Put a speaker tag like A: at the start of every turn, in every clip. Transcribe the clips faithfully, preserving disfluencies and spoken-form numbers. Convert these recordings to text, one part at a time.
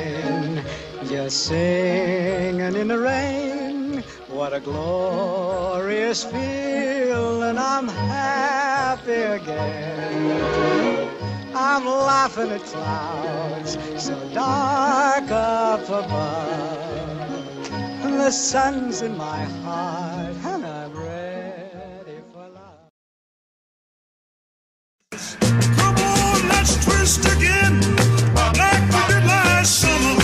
A: again. Just singing in the rain. What a glorious feeling. I'm happy again. I'm laughing at clouds so dark up above. The sun's in my heart and I'm ready for love.
B: Come on, let's twist again like we did last summer.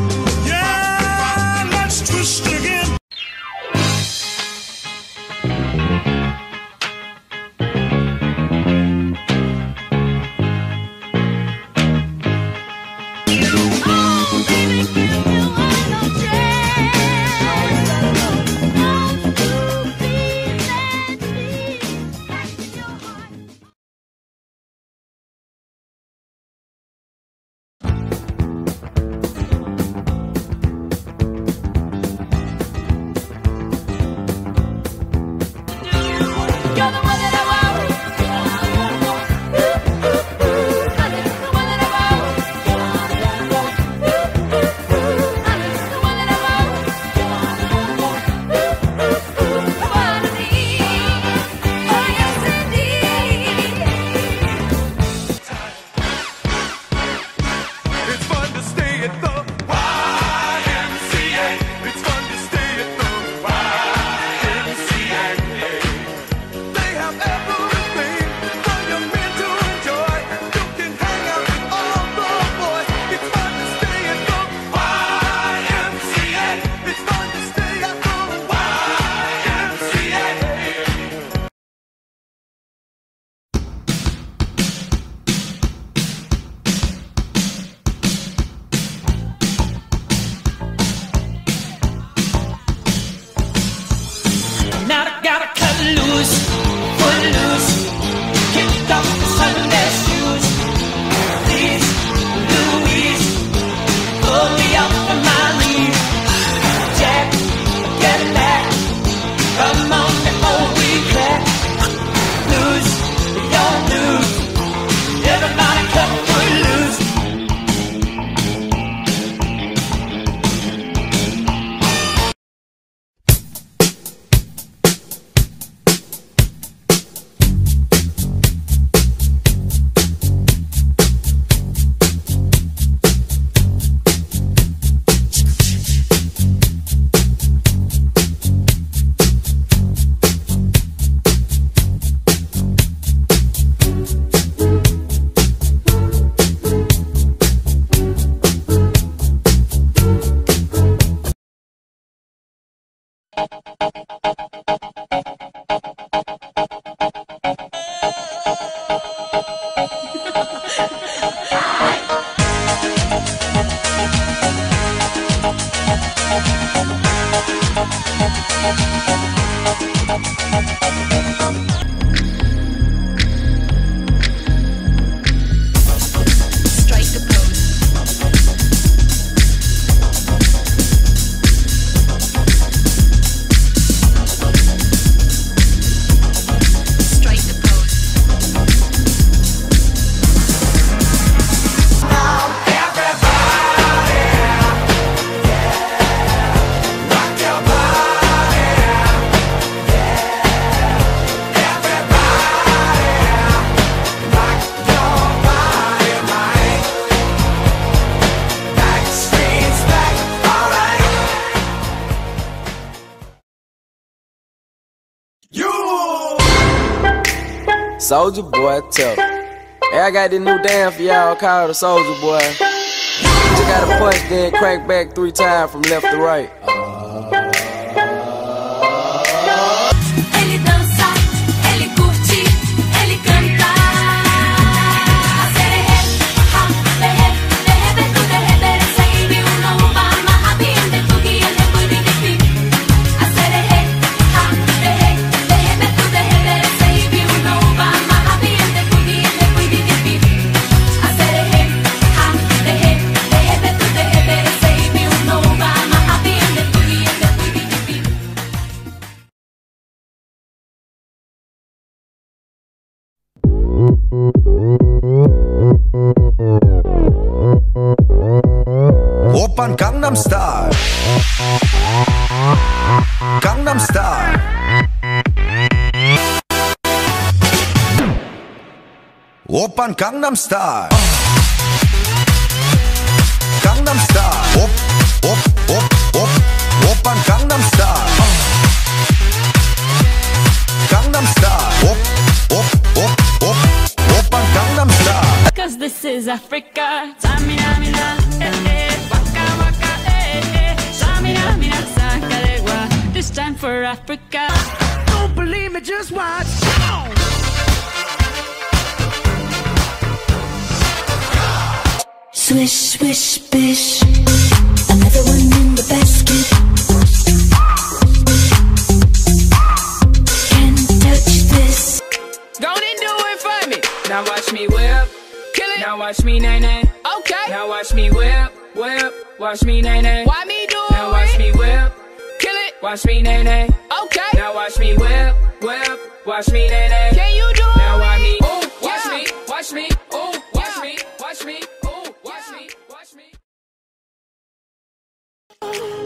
B: Yeah, let's twist again.
C: Soulja Boy tough. Hey, I got this new dance for y'all called the Soulja Boy. You gotta punch, then crank back three times from left to right.
D: Ele dança, ele curte, ele canta. Happy
E: Oppan Gangnam Style. Gangnam Style. Oppan Gangnam Style. Gangnam Style. Op, op, op, op. Oppan Gangnam Style. Gangnam Style. Op, op, op, op. Oppan Gangnam Style.
D: Cause this is Africa. Samina, mina, eh, eh. Waka, waka, eh, eh. Samina, mina, sakalegua. This time for Africa.
B: Don't believe me, just watch.
F: Swish, swish, bish. Another one in the basket. Can't touch this.
G: Go and do it for me. Now watch me whip. Kill it. Now watch me nay nay. Okay. Now watch me whip, whip. Watch me nay nay.
D: Why me do it?
G: Now watch me whip. Kill it. Watch me nay nay.
D: Okay.
G: Now watch me whip, whip. Watch me nay nay.
D: Can you do
G: now
D: it?
G: Now watch me. Ooh, watch
D: Yeah.
G: me. Watch me. Ooh, watch
D: Yeah.
G: me. Watch me. Ooh, watch me. Watch me.